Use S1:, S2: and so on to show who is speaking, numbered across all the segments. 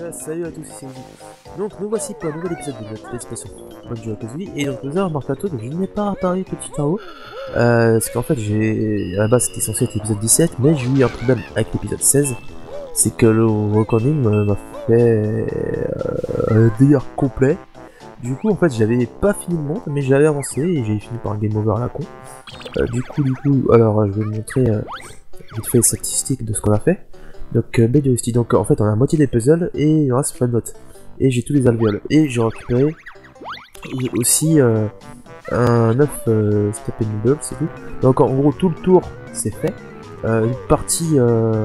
S1: Salut à tous, c'est Easy. Donc nous voici pour un nouvel épisode de notre Let's Play sur Banjo Kazooie. Et donc nous avons remarqué à toi que je n'ai pas réparé petit en haut. Parce qu'en fait à la base c'était censé être l'épisode 17, mais j'ai eu un problème avec l'épisode 16. C'est que le recording m'a fait un délire complet. Du coup en fait j'avais pas fini le monde, mais j'avais avancé et j'ai fini par un game over à la con. Du coup alors je vais vous montrer vite fait les statistiques de ce qu'on a fait. Donc B2ST, donc en fait on a la moitié des puzzles et il en reste plein de notes. Et j'ai tous les alvéoles. Et j'ai récupéré aussi un œuf Step and Noodle, c'est tout. Donc en gros tout le tour c'est fait. Une partie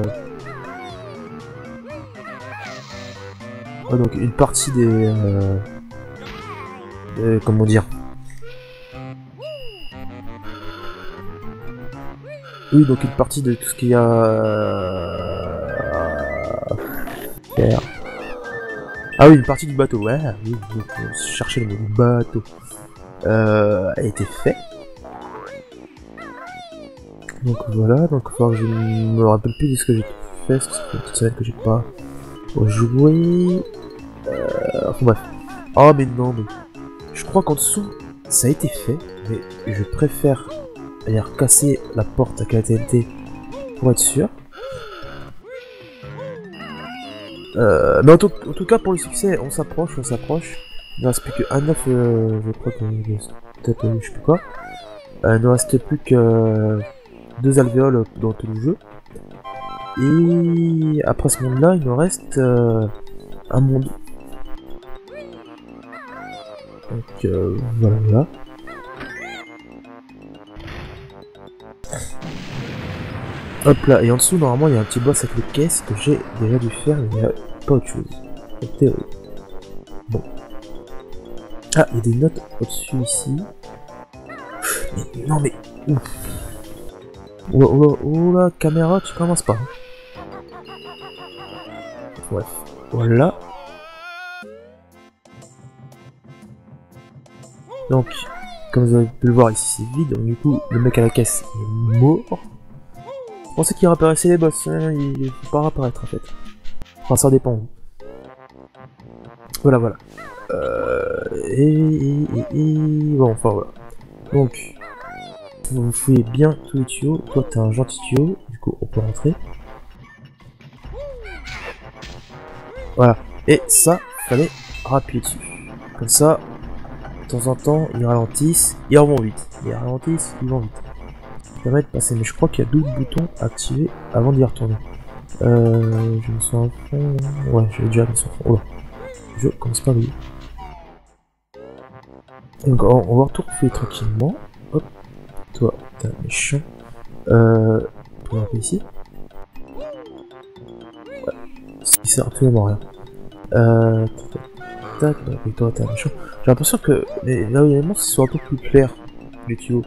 S1: donc une partie des comment dire, oui, donc une partie de tout ce qu'il y a à faire. Ah oui, une partie du bateau, ouais, oui, donc chercher le mot bateau a été fait. Donc voilà, donc il faut que je me rappelle plus de ce que j'ai fait, parce que ça fait une petite semaine que j'ai pas joué. Enfin bref. Oh mais non, mais je crois qu'en dessous ça a été fait, mais je préfère aller recasser la porte avec la TNT pour être sûr. Mais en tout cas pour le succès, on s'approche. Il ne reste plus qu'un œuf, je crois que peut-être je sais plus quoi. Il ne reste plus que 2 alvéoles dans tout le jeu. Et après ce monde-là, il nous reste un monde. Donc voilà. Hop là, et en dessous normalement il y a un petit boss avec les caisses que j'ai déjà dû faire, mais il n'y a pas autre chose. Bon. Ah, il y a des notes au-dessus ici. Mais non mais... Oh la caméra, tu commences pas. Bref, voilà. Donc, comme vous avez pu le voir ici c'est vide, donc du coup le mec à la caisse est mort. Je pensais qu'il réapparaissait les boss, hein, il ne faut pas réapparaître en fait. Enfin ça dépend. Voilà. Bon, enfin voilà. Donc, vous fouillez bien tous les tuyaux. Toi t'as un gentil tuyau, du coup on peut rentrer. Voilà. Et ça, fallait appuyer dessus. Comme ça, de temps en temps, ils ralentissent, ils vont vite. Ils ralentissent, ils vont vite. Ça permet de passer, mais je crois qu'il y a d'autres boutons à activer avant d'y retourner. Je me sens en fond. Ouais, j'ai déjà mis sur fond. Oh là. Je commence pas à lui. Donc on va retourner tranquillement. Hop. Toi, t'es un méchant. On peut un peu ici. Ouais. Ça sert absolument à rien. Tac, et toi, t'es un méchant. J'ai l'impression que là où il y a les monstres, ils sont un peu plus clairs, les tuyaux.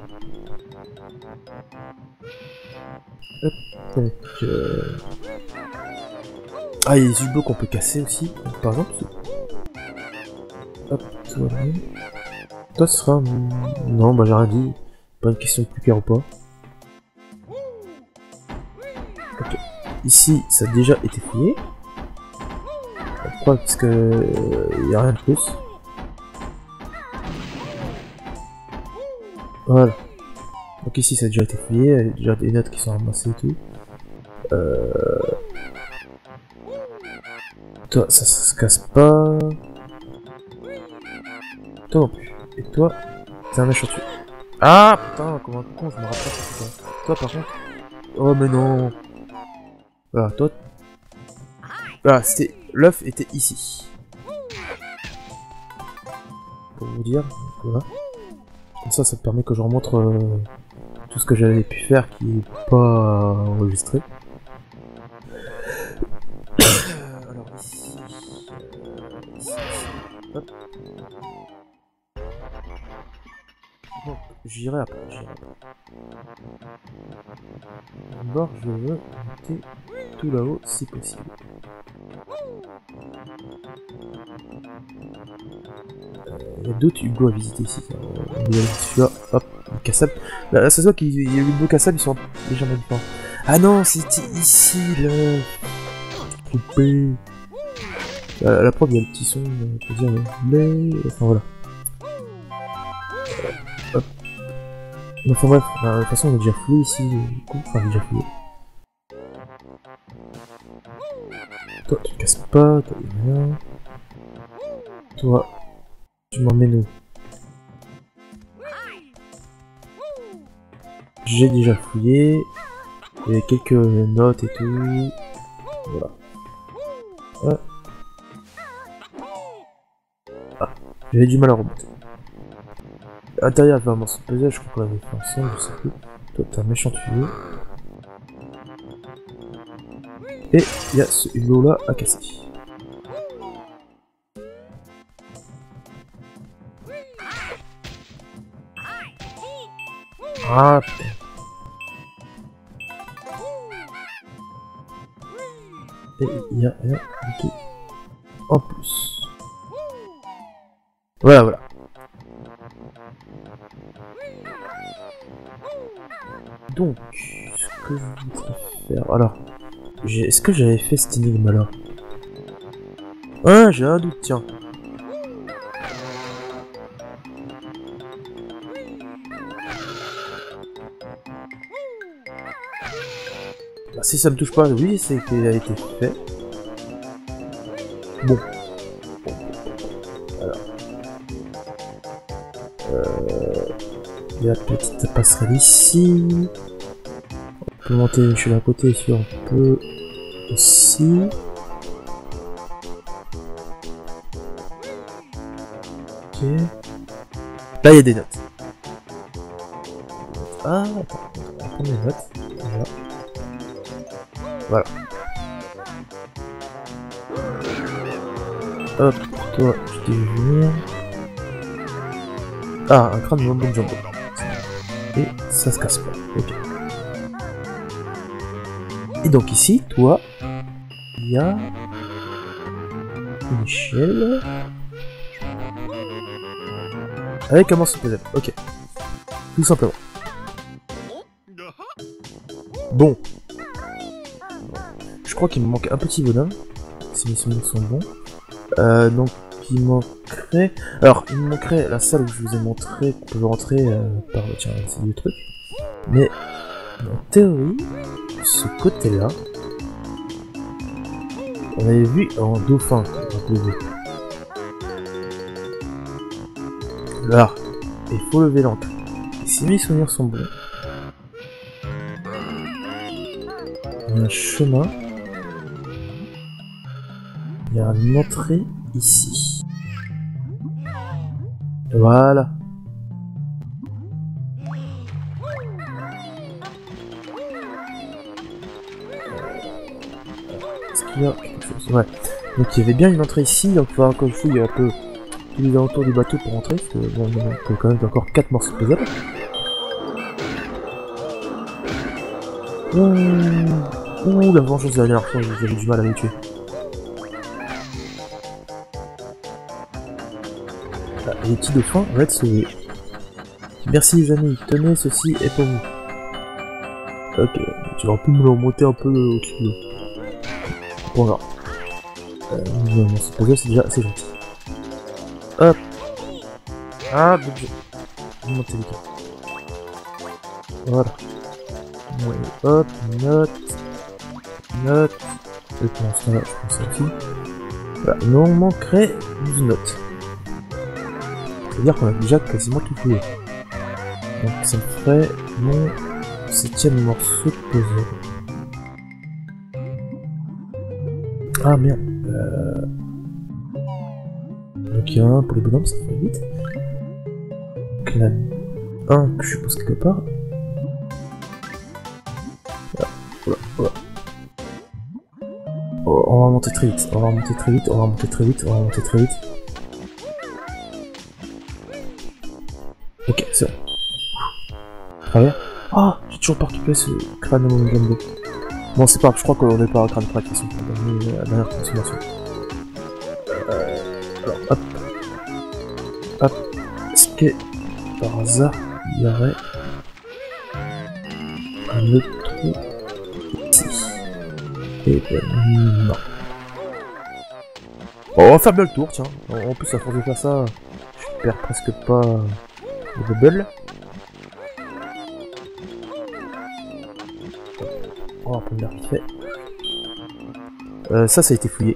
S1: Hop, donc ah, il y a des U-blocs qu'on peut casser aussi, donc, par exemple. Hop, toi ce sera... Non, bah j'ai rien dit, pas une question de plus clair ou pas. Ok, ici ça a déjà été fouillé. Pourquoi? Parce que il n'y a rien de plus. Voilà. Donc ici ça a déjà été fouillé, il y a déjà des notes qui sont ramassées et tout. Toi ça se casse pas. Toi non plus. Et toi, c'est un méchant tuyau. Ah putain, comme un con, je me rappelle pas. Toi par contre. Oh mais non. Voilà, toi. Voilà, c'était. L'œuf était ici. Pour vous dire, voilà. Comme ça me permet que je remontre tout ce que j'avais pu faire qui n'est pas enregistré. Alors ici, hop. Bon, j'irai après. D'abord, je veux monter tout là-haut si possible. Il y a d'autres Hugo à visiter ici. Celui-là, hop, cassable. Là, ça se voit qu'il y a eu Hugo cassable, ils sont légèrement différents. Ah non, c'était ici le. Coupé. La preuve, il y a le petit son, pour dire mais... Enfin voilà. Hop. Enfin bref, de toute façon on a déjà fouillé ici, du coup, enfin j'ai déjà fouillé. Toi, tu te casses pas, toi, y a rien. Toi, tu m'emmènes où? J'ai déjà fouillé. Il y a quelques notes et tout. Voilà. Ah, j'avais du mal à remonter. Ah, derrière, vraiment, ce puzzle, je crois qu'on l'avait fait ensemble, je sais plus. Toi, t'es un méchant tuyau. Et il y a ce hublot là à casser. Ah putain. Et il y a rien du tout en plus. Voilà, voilà. Donc, ce que je voudrais faire... Alors, est-ce que j'avais fait cette énigme là? Ah, j'ai un doute, tiens. Bah, si ça me touche pas, oui, c'est qu'il a été fait. Bon. Alors. Il y a la petite passerelle ici. On peut monter, je suis là à côté ici, on peut aussi. Ok. Là il y a des notes. Ah, attends, on va prendre les notes. Voilà. Voilà. Hop, toi, je t'ai vu venir. Ah, un crâne de Mambo Jumbo. Et ça se casse pas. Ok. Et donc ici, toi, il y a une échelle avec un morceau de puzzle. Ok. Tout simplement. Bon. Je crois qu'il me manque un petit bonhomme. Si mes souvenirs sont bons. Donc il manquerait... Alors, il me manquerait la salle où je vous ai montré qu'on pouvait rentrer par... Tiens, c'est le truc. Mais, en théorie, ce côté-là, on avait vu en dauphin, rappelez-vous. Là, il faut lever l'encre. Et si mes souvenirs sont bons, il y a un chemin, il y a une entrée ici. Voilà. Est-ce qu'il y a quelque chose? Ouais. Donc il y avait bien une entrée ici, donc il faudra que je fouille un peu tous les alentours du bateau pour rentrer, parce que bon, il y a quand même encore 4 morceaux de puzzle. Ouh, la vengeance de la dernière fois, j'avais du mal à les tuer. Ah, les petits dauphins vont être sauvés. Merci les amis, tenez, ceci est pour vous. Ok, tu vas un peu me le remonter un peu au-dessus de l'eau. Bon, alors. Non, ce puzzle c'est déjà assez gentil. Hop. Ah, bon Dieu. Je vais monter vite. Voilà. Ouais, hop, note. Note. Et pour l'instant là, je prends ça aussi. Voilà, il nous manquerait 12 notes. C'est-à-dire qu'on a déjà quasiment tout fouillé. Donc ça me ferait mon 7ème morceau de puzzle. Ah merde. Donc il y a un pour les bonhommes, ça fait vite. Donc il y en a un que je suppose quelque part. Voilà. Oh, on va monter très vite, on va monter très vite, on va monter très vite, on va monter très vite. Ok, c'est bon. Travers. Ah, j'ai toujours pas récupéré ce crâne au Jumbo. Bon, c'est pas grave, je crois qu'on est pas à crâne près de toute façon pour donner la dernière transformation. Alors, hop. Hop. Est-ce que par hasard il y aurait un autre trou ici? Et ben non. Bon, on va faire bien le tour, tiens. En plus, à force de faire ça, je perds presque pas de bubble. On va reprendre l'air vite fait. Ça a été fouillé.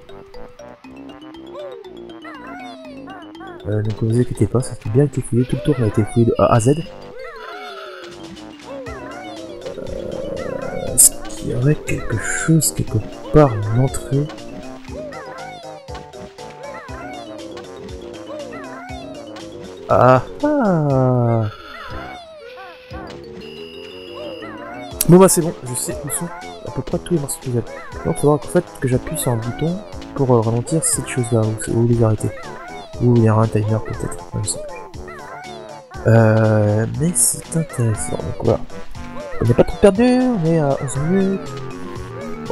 S1: Donc ne vous inquiétez pas, ça a bien été fouillé. Tout le tour a été fouillé de A à Z. Est-ce qu'il y aurait quelque chose quelque part en entrée? Ah ah. Bon bah c'est bon, je sais où sont à peu près tous les morceaux de puzzle. Donc il faudra qu'en fait que j'appuie sur un bouton pour ralentir cette chose là, ou les arrêter. Ou il y aura un timer peut-être, je sais plus. Mais c'est intéressant, donc voilà. On n'est pas trop perdu, on est à 11 minutes. Bon.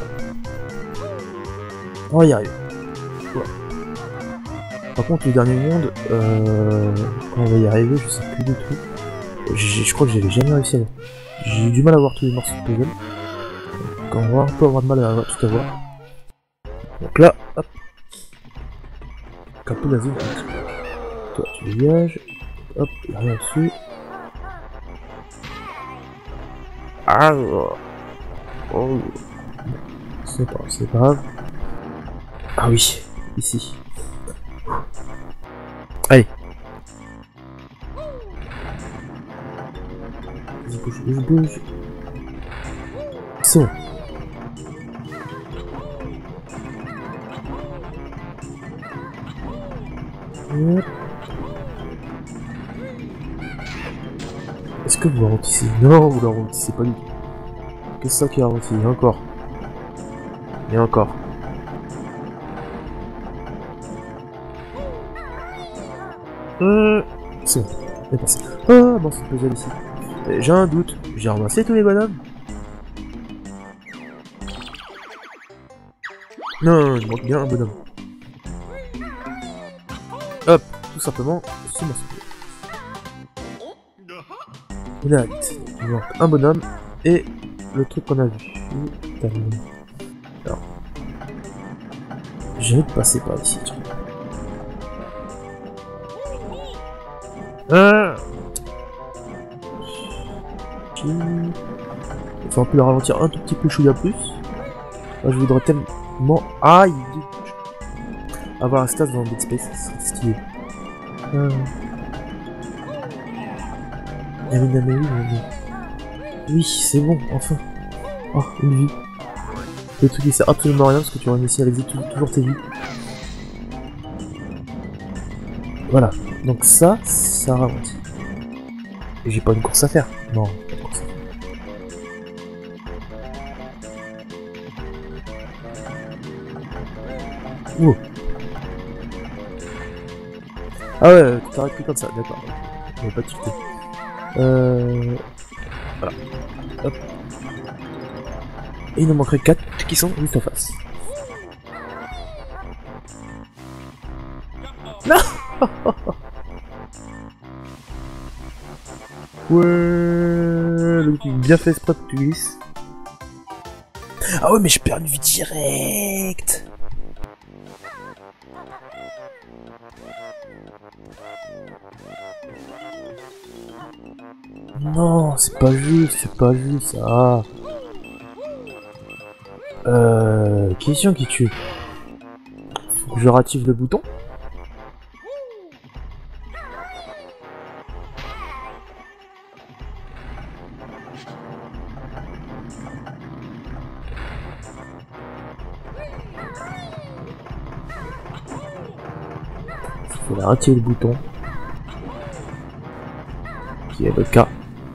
S1: On va y arriver. Voilà. Par contre le dernier monde, quand on va y arriver, je sais plus du tout. Je crois que j'avais jamais réussi à voir. J'ai eu du mal à voir tous les morceaux de puzzle. Donc on va un peu avoir de mal à tout avoir. Donc là, hop. Capot la zone. Toi tu dégages. Hop, y'a rien dessus. Ah oh. C'est pas grave. Ah oui, ici. Allez. Je bouge. C'est bon. Hop. Est-ce que vous ralentissez? Non, vous ne ralentissez pas du tout. Qu'est-ce que ça qui ralentit? Et encore. Et encore. C'est bon, c'est passé. Ah, bon, c'est puzzle ici. J'ai un doute, j'ai ramassé tous les bonhommes. Non, il manque bien un bonhomme. Hop, tout simplement, ce morceau. On est à 8. Il manque un bonhomme et le truc qu'on a vu. Terminé. Alors, j'ai envie de passer par ici. Ah, il faut un peu le ralentir un tout petit peu chouïa plus. Moi, je voudrais tellement avoir un stage dans Dead Space, c'est stylé. Oui, c'est bon, enfin. Oh, une vie. Le truc, il sert absolument à rien parce que tu réussis à exécuter toujours tes vies. Voilà, donc ça ralentit. Et j'ai pas une course à faire. Non, pas de course à faire. Wow. Ah ouais, tu t'arrêtes que comme ça, d'accord. On va pas tilter. Voilà. Hop. Et il nous manquerait 4 qui sont juste en face. Non. Ouais, le truc bien fait exprès que tu glisses. Ah ouais, mais je perds une vie directe. Non, c'est pas juste ça. Question qui tue. Faut que je rative le bouton. Il faut retirer le bouton. Qui est le cas.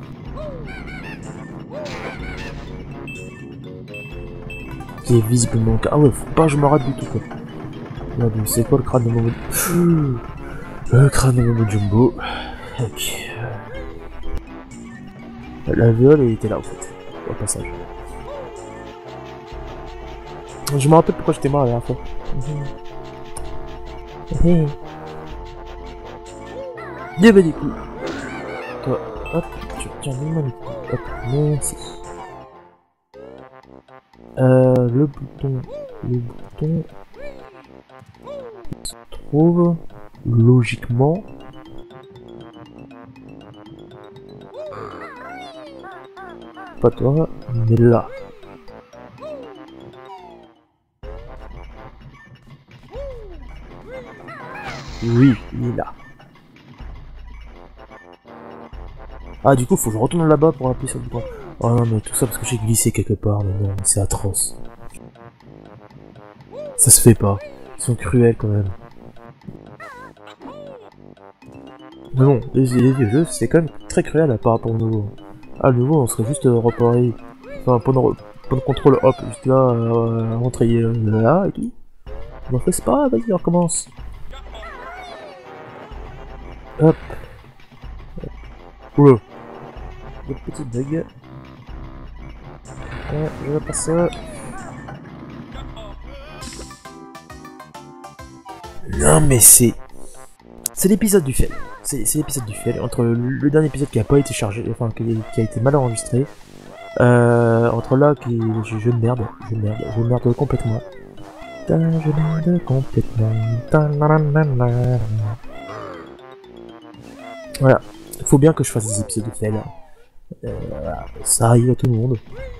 S1: Qui est visiblement le cas. Ah ouais, faut pas que je me rate du tout quoi. Merde, c'est quoi le crâne de Momo? Le crâne de Momo Jumbo. Ok. La viole elle était là en fait. Au passage. Je me rappelle pourquoi j'étais mort la dernière fois. Bien bah du coup. Toi, hop, tu retiens l'humanité. Hop, merci. Le bouton. se trouve logiquement. Pas toi, mais là. Oui, il est là. Ah, du coup, faut que je retourne là-bas pour appuyer sur le bouton. Oh non, mais tout ça parce que j'ai glissé quelque part, mais non, c'est atroce. Ça se fait pas. Ils sont cruels quand même. Mais bon, les vieux jeux, c'est quand même très cruel par rapport au nouveau. Ah, le nouveau, on serait juste reparé. Enfin, pendant le contrôle, hop, juste là, rentrer là et tout. On en fait, c'est pas grave, vas-y, on recommence. Hop. Oula. Une petite bug. Je vais passer. Non mais c'est l'épisode du fail. C'est l'épisode du fail. Entre le dernier épisode qui a pas été chargé, enfin qui a été mal enregistré. Entre là je merde complètement. Je merde complètement. Voilà. Il faut bien que je fasse des épisodes de fail. Voilà. Ça arrive à tout le monde.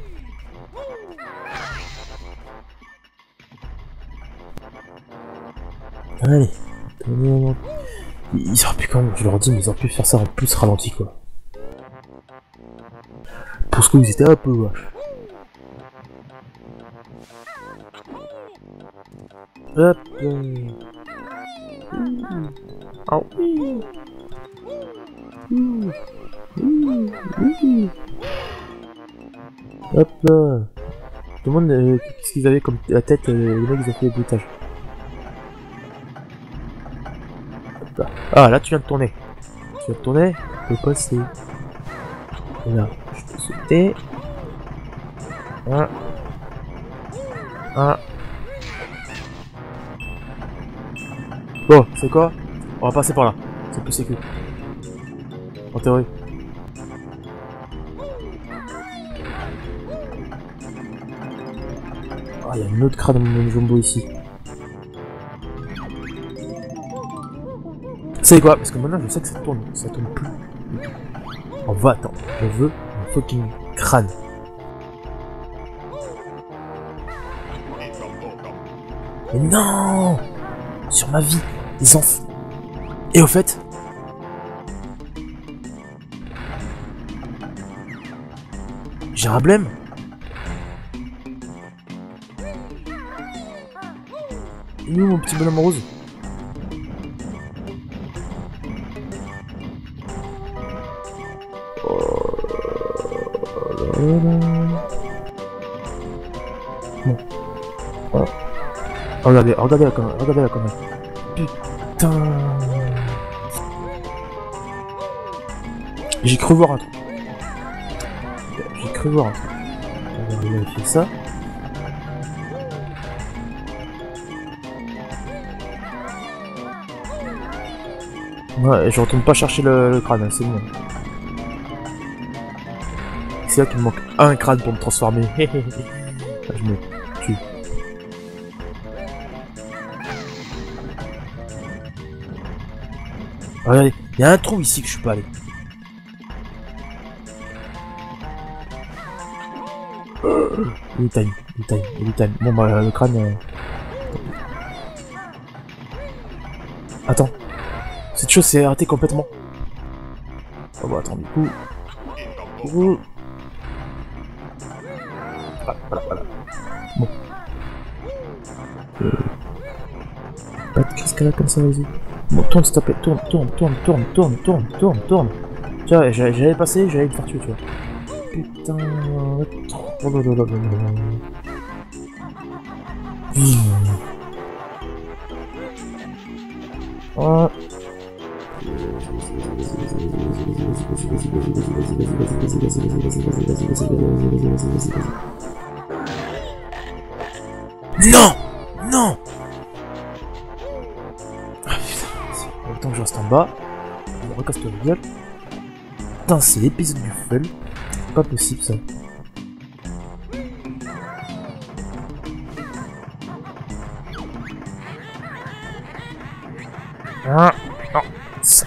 S1: Allez. Ils auraient pu quand même, je leur dis, mais ils auraient pu faire ça en plus ralenti quoi. Pour ce coup, ils étaient un peu vaches. Hop. Ah oui. Hop là. Je me demande qu'est-ce qu'ils avaient comme la tête, les mecs ils ont fait les bruitages. Ah là tu viens de tourner. Tu viens de tourner, tu peux passer. Et là, je peux sauter. Bon, c'est quoi? On va passer par là. C'est plus sécure. En théorie. Ah, il y a une autre crâne dans mon jumbo ici. C'est quoi? Parce que maintenant je sais que ça tourne plus. On va attendre. Je veux un fucking crâne. Mais non! Sur ma vie, les enfants. Et au fait, j'ai un blême. Il est où mon petit bonhomme rose? Bon. Oh. Regardez la connerie. Putain. J'ai cru voir un truc. On va vérifier ça. Ouais, je retourne pas chercher le crâne, c'est bon. C'est là qu'il me manque un crâne pour me transformer. Je me tue. Regardez, il y a un trou ici que je suis pas allé. Il est time. Bon bah le crâne... Attends. Cette chose s'est arrêtée complètement. Oh bah attends, du coup... Voilà. Bon. Pas de cascade comme ça, vas-y. Bon, tourne s'il te plaît, tourne. Tiens, j'allais passer, j'allais le faire tuer, tu vois. Putain... Oh. Non. Ah putain, autant que je reste en bas, je recasse-toi la gueule. Putain, c'est l'épisode du fail. C'est pas possible ça. Ah, non. Ça.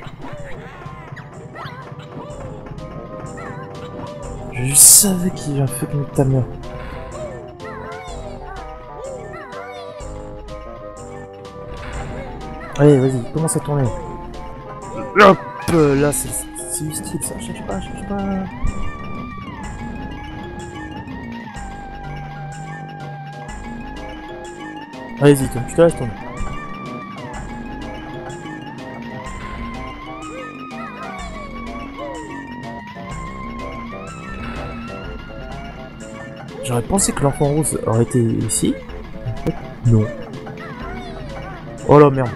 S1: Je savais qu'il y avait un feu comme ta mère. Allez, vas-y, commence à tourner. Hop, là, c'est du style, ça. Cherche pas, cherche pas. Allez-y, tu te laisses tourner. J'aurais pensé que l'enfant rose aurait été ici. En fait, non. Oh la merde.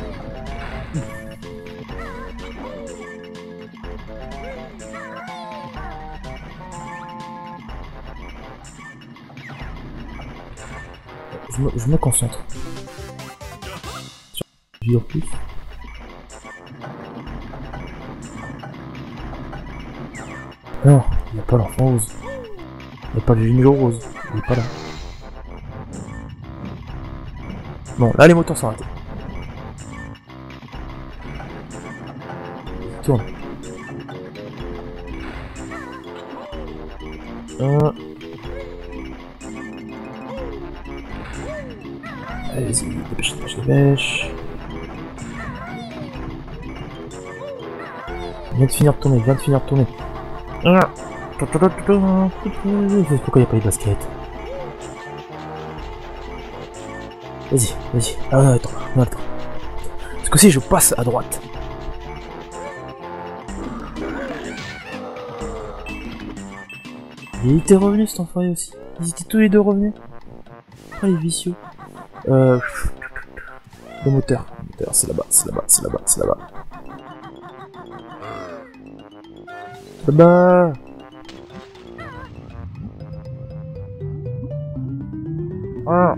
S1: Je me concentre. Sur en plus. Non, il n'y a pas l'enfant rose. Il n'y a pas le génie rose. Il est pas là. Bon, là les moteurs sont arrêtés. Tourne. Allez-y, dépêche, dépêche, dépêche. Viens de finir de tourner, viens de finir de tourner. Pourquoi il n'y a pas eu de basket? Vas-y, vas-y. Ah, attends, attends. Parce que si je passe à droite. Il était revenu cet enfoiré aussi. Ils étaient tous les deux revenus. Ah, il est vicieux. Le moteur. Le moteur, c'est là-bas, c'est là-bas, c'est là-bas, c'est là-bas. Là-bas. Ah.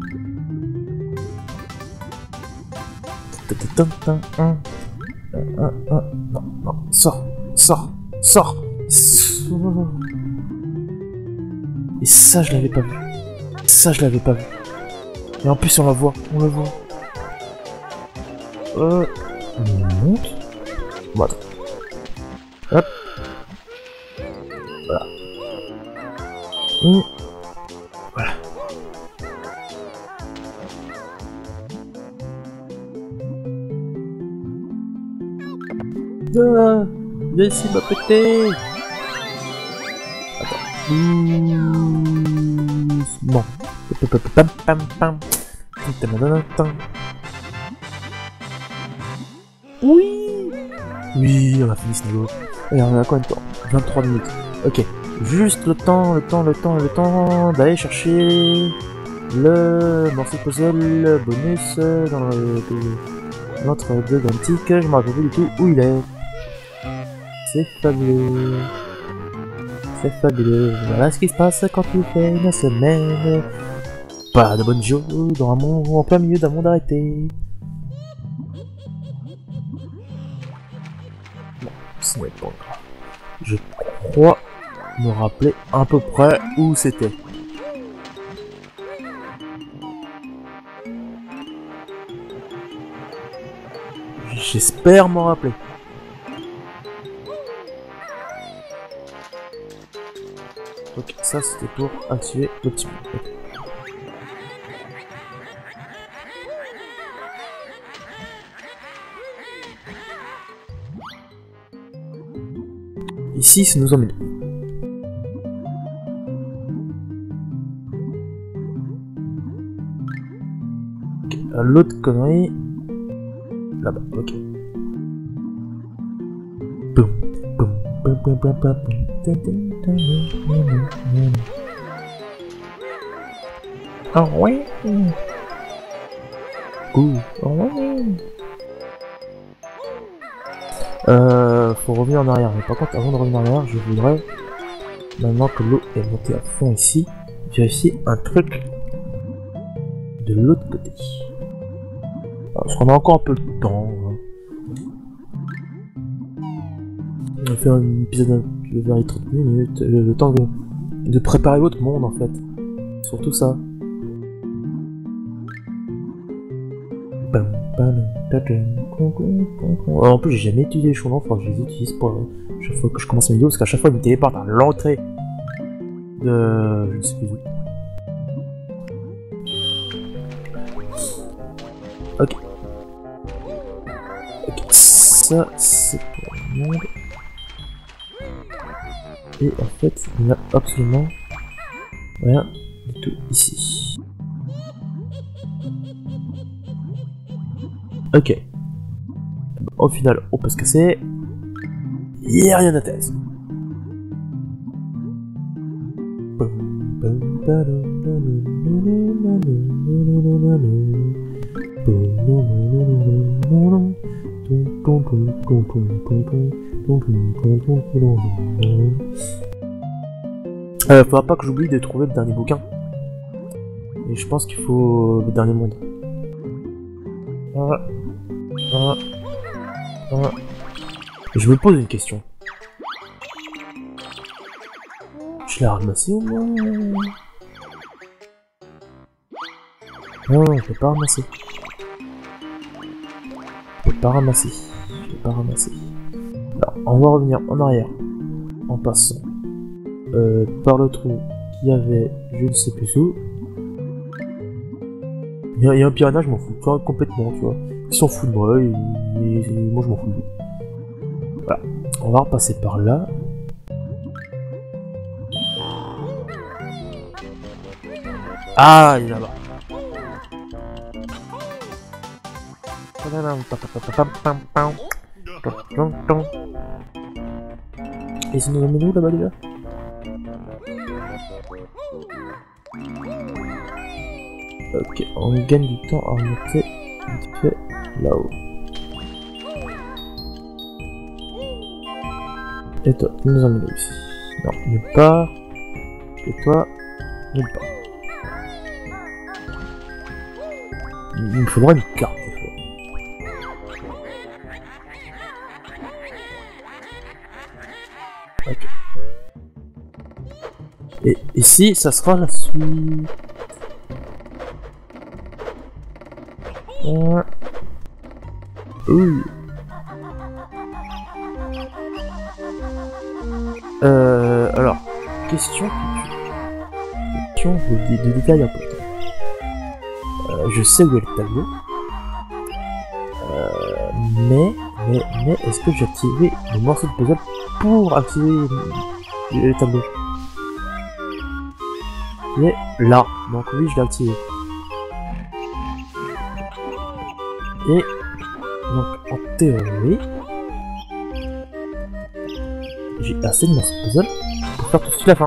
S1: Non, non, sors, sors, sors, sors. Et ça, je l'avais pas vu. Ça, je l'avais pas vu. Et en plus, on la voit, on la voit. On monte. Bon, attends. Hop. Voilà. Voilà. Ah, viens ici, m'a pété. Attends. Doucement. Pam pam pam. Oui. Oui, on a fini ce niveau. Et on a combien de temps? 23 minutes. Ok. Juste le temps d'aller chercher le morceau de puzzle bonus dans l'entre deux d'antique. Je me rappelle plus du tout où il est. C'est fabuleux. C'est fabuleux. Voilà ce qui se passe quand tu fais une semaine. Pas de bonne joie dans un monde en plein milieu d'un monde arrêté. Bon, ce n'est pas grave. Je crois me rappeler à peu près où c'était. J'espère m'en rappeler. Ok, ça c'était pour activer le petit mur. Okay. Ici, ça nous emmène. Okay, l'autre connerie. Là-bas, ok. Boum, boum, boum, boum, boum, boum. Ah ouais. Ouh, ah ouais. Faut revenir en arrière. Mais par contre, avant de revenir en arrière, je voudrais, maintenant que l'eau est montée à fond ici, vérifier un truc de l'autre côté. Parce qu'on a encore un peu de temps. Hein. On va faire un épisode de vers les 30 minutes. Le temps de préparer l'autre monde en fait. Surtout ça. En plus, j'ai jamais utilisé les chauds-noms, faudra que je les utilise pour chaque fois que je commence ma vidéo, parce qu'à chaque fois, il me téléporte à l'entrée de... je ne sais plus où. Ok. Ok, ça, c'est pour le monde. Et en fait, il n'y a absolument rien du tout ici. Ok. Au final, on peut se casser. Il n'y a rien à thèse. Faudra pas que j'oublie de trouver le dernier bouquin. Et je pense qu'il faut le dernier monde. Je me pose une question. Je l'ai ramassé au moins? Non, je l'ai pas ramassé. Je l'ai pas ramassé. Je l'ai pas ramassé. Alors, on va revenir en arrière. En passant par le trou qu'il y avait, je ne sais plus où. Il y a un piranha, je m'en fous, tu vois, complètement, tu vois. Il s'en fout de moi, et moi je m'en fous de lui. Voilà, on va repasser par là. Ah, il est là-bas. Et ça nous emmène où là-bas déjà? Ok, on gagne du temps à remonter vite fait là-haut. Et toi, tu nous emmènes où ici? Non, nulle part. Et toi, nulle part. Il me faudra une carte des fois. Ok. Et ici, ça sera la suite. Oui. Alors, question de détail un peu. Je sais où est le tableau. Mais est-ce que j'ai activé le morceau de puzzle pour activer le tableau? Il est là, donc oui, je l'ai activé. Et donc en théorie, j'ai assez de morceaux de puzzle pour faire tout de suite la fin.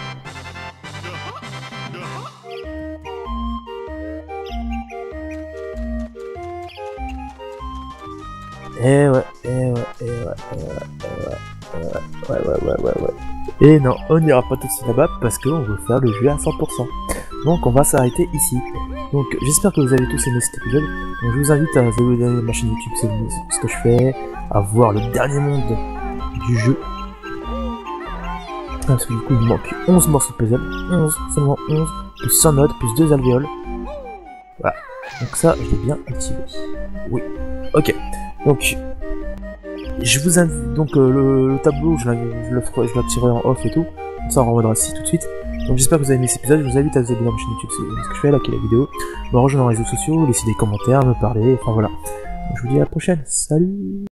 S1: Ouais. Et non, on n'ira pas tout de suite là-bas parce qu'on veut faire le jeu à 100%. Donc on va s'arrêter ici. Donc j'espère que vous avez tous aimé cet épisode. Donc je vous invite à vous abonner à ma chaîne YouTube, c'est ce que je fais, à voir le dernier monde du jeu. Parce que du coup il me manque 11 morceaux de puzzle, 11, seulement 11, plus 100 notes, plus 2 alvéoles. Voilà, donc ça je l'ai bien activé. Oui, ok. Donc je vous invite, donc le tableau je l'activerai en off et tout, comme ça on reviendra ici tout de suite. Donc j'espère que vous avez aimé cet épisode, je vous invite à vous abonner à ma chaîne YouTube, c'est ce que je fais, liker la vidéo, me rejoindre dans les réseaux sociaux, laisser des commentaires, me parler, enfin voilà. Donc, je vous dis à la prochaine, salut.